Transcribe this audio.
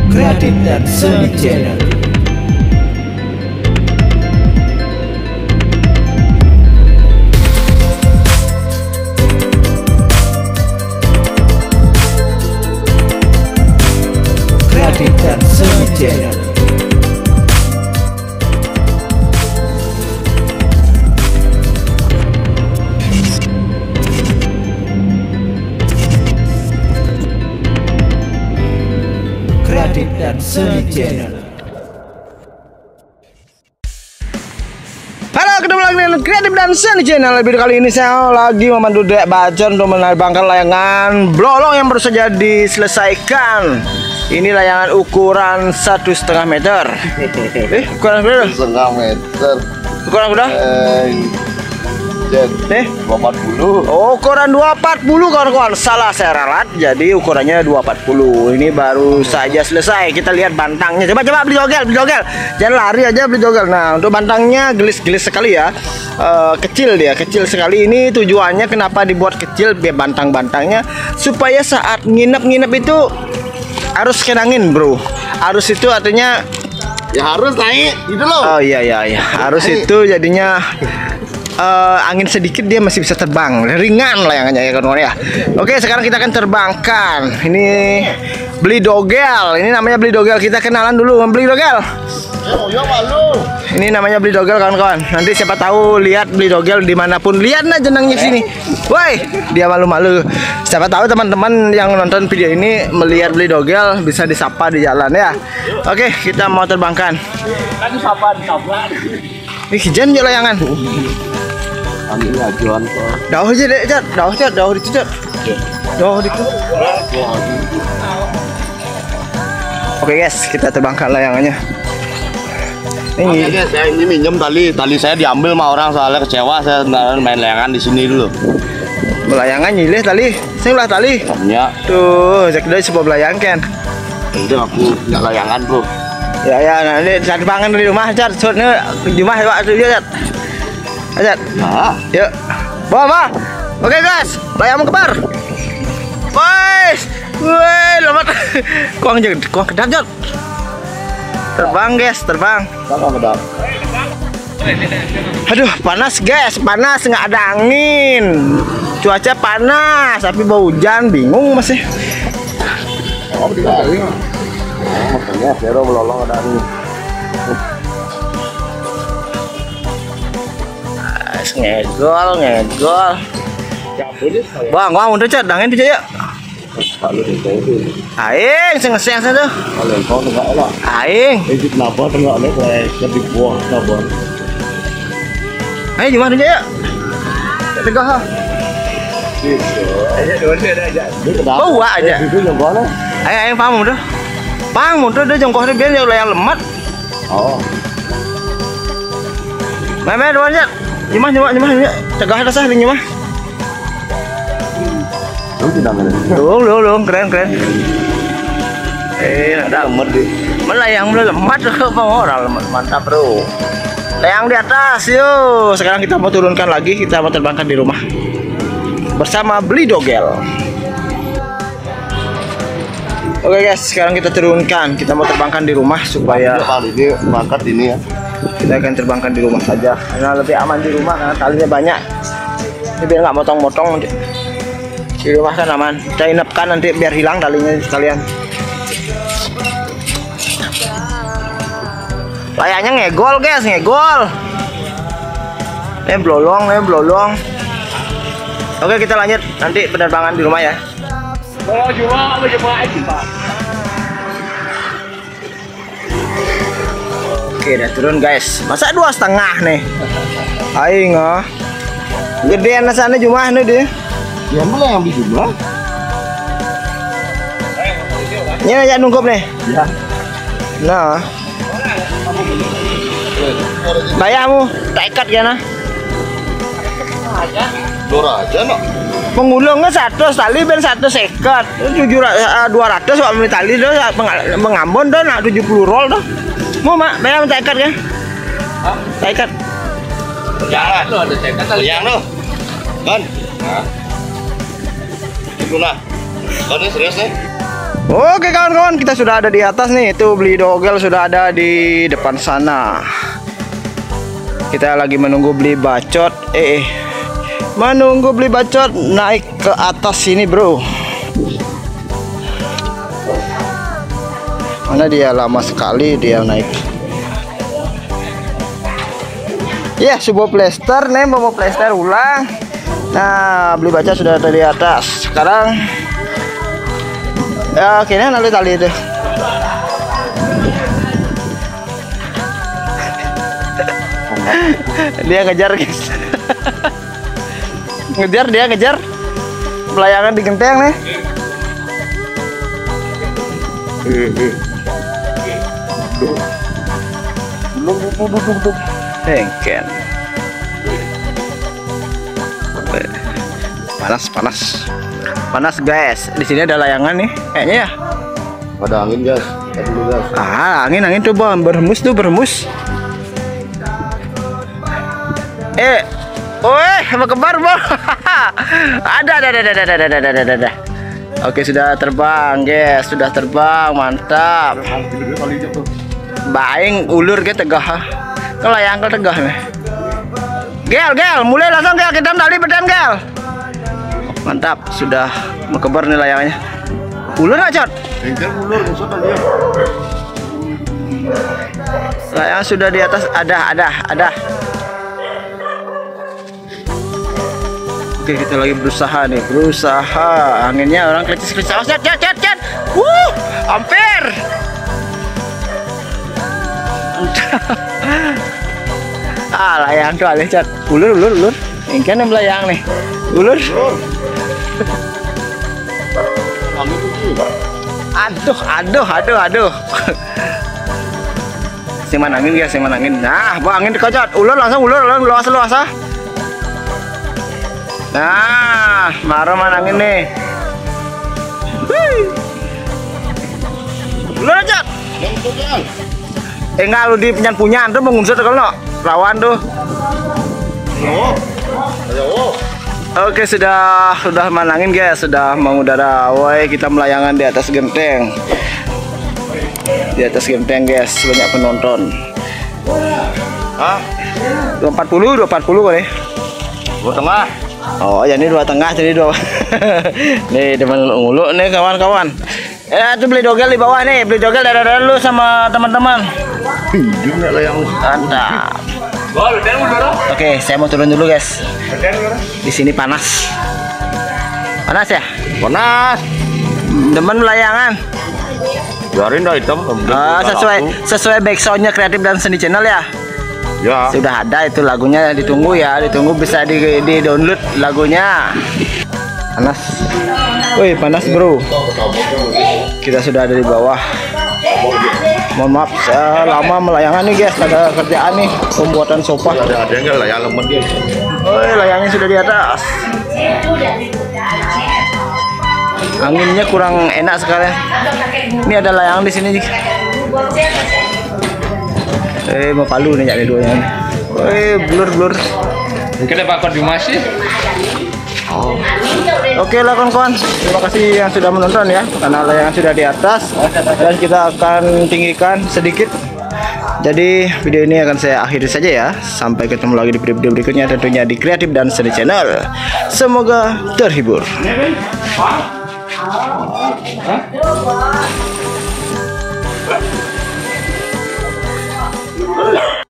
Kreatif dan Seni Channel. Kreatif dan Seni Channel. Kreatif dan Seni Channel. Halo, ketemu lagi dengan Kreatif dan Seni Channel. Video kali ini saya lagi memandu Dek Bacon untuk menerbangkan layangan blolong yang baru saja diselesaikan. Ini layangan ukuran 1,5 meter. Ukuran berapa? 1,5 meter. Ukuran berapa? Jen 240. Oh, ukuran 240 kawan-kawan. Salah saya ralat. Jadi ukurannya 240. Ini baru saja selesai. Kita lihat bantangnya. Coba beli dogel. Jangan lari aja, beli dogel. Nah, untuk bantangnya gelis-gelis sekali ya. Kecil dia, kecil sekali. Ini tujuannya kenapa dibuat kecil biar bantang-bantangnya supaya saat nginep-nginep itu harus kena angin, bro. Harus itu artinya Ya harus naik itu loh. oh iya. Harus itu jadinya angin sedikit dia masih bisa terbang, ringan layangannya ya kawan-kawan ya. Oke, sekarang kita akan terbangkan. Ini beli dogel. Ini namanya beli dogel. Kita kenalan dulu. Beli dogel. Ya malu. Ini namanya beli dogel kawan-kawan. Nanti siapa tahu lihat beli dogel dimanapun. Lihat nah jenangnya sini. Woi, dia malu-malu. Siapa tahu teman-teman yang nonton video ini melihat beli dogel bisa disapa di jalan ya. Oke, kita mau terbangkan. Kan sapa disapa. Ini kijan ya layangan. Kami ngajuan kok. Dauh aja deh, Cat. Dauh di situ. Dauh di situ. Oke guys, kita terbangkan layangannya. Ini Makanya saya ini minjem tali saya diambil sama orang soalnya kecewa saya main layangan di sini dulu. belayangan nyilih tali. Saya ulah tali. Ya, Tuh, saya kira sebuah belayang kan. itu aku nggak layangan bro. Ya, nanti saya terbangkan di rumah, Cat. Sutnya di rumah Pak dia, Cat. Cat. Nah, Yuk. Bawa. Oke guys, layang kebar. Boys. Woi, lompat. Kuang kedap, Cat. Terbang guys, terbang. apa kedap? Aduh, panas guys, panas nggak ada angin. Cuaca panas, tapi bau hujan, bingung masih. Oh, dikali. Oh, makanya Vero melolong ada angin. Ngegol. Bang, udah Cat, dangin tuh ya. Kalau itu. Aing, sengeseng tuh. Kalau kau nggak enak. Aing. Itu kenapa tengok nih kayak ketik buah kenapa? Ayo gimana ya? Tegak ha. Ini kenapa? Bawa aja. Itu yang mana? Ayo pang muda. Pang muda dia jongkoknya biar dia yang lemat. Oh, Meme dua aja. Nyemah. Tegak ada sah nyemah. lu tidak ngerti. Lu keren. Ada lemat deh. Melayang belum lemat bang orang lemat mantap bro. Layang di atas yuk. Sekarang kita mau turunkan lagi. Kita mau terbangkan di rumah bersama beli dogel. Oke guys, sekarang kita turunkan. Kita mau terbangkan di rumah supaya Kali ini mangkat ini ya. kita akan terbangkan di rumah saja karena lebih aman di rumah karena talinya banyak. Ini biar nggak motong-motong nanti. Di rumah kan aman. Kita inapkan nanti biar hilang talinya sekalian. Layaknya ngegol guys, ngegol. Blolong. Oke, kita lanjut nanti penerbangan di rumah ya. Kalau cuma aja Pak. Oke, udah turun guys. Masa 2,5 nih? Aing ah. Gedean sana cuma nih dia. Ya mulai yang dijumlah. Ini aja nunggup nih. Ya. Nah. Bayarmu tak ikat kan? Dora aja no. Pengulungnya 100 tali ben 100 ikat. 200 Pak menit tali dah mengambon dah nak 70 roll dah. Mau mak bayar tak ikat kan? Tak ikat. Jangan lo ada cekat tali yang lo. Kan? Itu nah. Kan ini serius nih. Oke kawan-kawan, kita sudah ada di atas nih. Itu beli dogel sudah ada di depan sana. Kita lagi menunggu beli bacot. Menunggu beli bacot naik ke atas sini, bro. Mana dia, lama sekali dia naik. Ya, sebuah plester nih, mau plester ulang. Nah, beli baca sudah ada di atas. Sekarang ya kayaknya nanti tali itu. Dia ngejar, guys. Ngejar pelayangan di genteng nih. Hengken. Panas guys. Di sini ada layangan nih, kayaknya ya. Ada angin guys. Angin coba berhembus tuh, berhembus. Sama kembar bang. Ada. Oke, sudah terbang guys, sudah terbang, mantap. Baing ulur ke tegah. Kelayang ke tegah nih. Gel, mulai langsung gel, kita tali beden gel. Mantap, sudah mengebar nih layangannya. Ulur nggak Cot? Ulur, maksud tadi ya. Layang sudah di atas, ada. Oke, kita lagi berusaha. Anginnya orang kelicis. Awas, Cot. Hampir. Layang tuh alih Cot. Ulur. Ini kan yang layang nih. Ulur. Aduh. Siman angin guys, Nah, bawa angin dikocot. Ulur langsung luas. Nah, marah mana angin nih. Ulur Cot. Enggak, lu di punya tuh mengunsur kalau rawan tuh. Oke, sudah manangin guys, sudah mengudara. Woi, kita melayangan di atas genteng. Guys, banyak penonton. 240 kali. 2 tengah. Oh, ya ini 2 tengah, jadi 2. Nih teman ulu nih kawan-kawan. Itu beli dogel di bawah nih, beli dogel dari dulu sama teman-teman. Juga layang. Mantap. Oke, saya mau turun dulu guys. Di sini panas ya? Panas. Demen layangan. Biarin dah hitam. Sesuai backsoundnya Kreatif dan Seni Channel ya. Ya. Sudah ada itu lagunya, ditunggu bisa di download lagunya. Panas. Wih, panas bro. Kita sudah ada di bawah. Mohon maaf, saya lama melayangan nih guys, ada kerjaan nih, pembuatan sofa. Ada enggak layang lemot guys? Layangnya sudah di atas. Anginnya kurang enak sekali. Ini ada layang di sini. Mau palu nih nyari duanya. Blur. Mungkin ada Pak Dimas sih. Oke lah kawan-kawan, terima kasih yang sudah menonton ya. Karena layangan sudah di atas dan kita akan tinggikan sedikit. Jadi video ini akan saya akhiri saja ya. Sampai ketemu lagi di video berikutnya, tentunya di Kreatif dan Seni Channel. Semoga terhibur.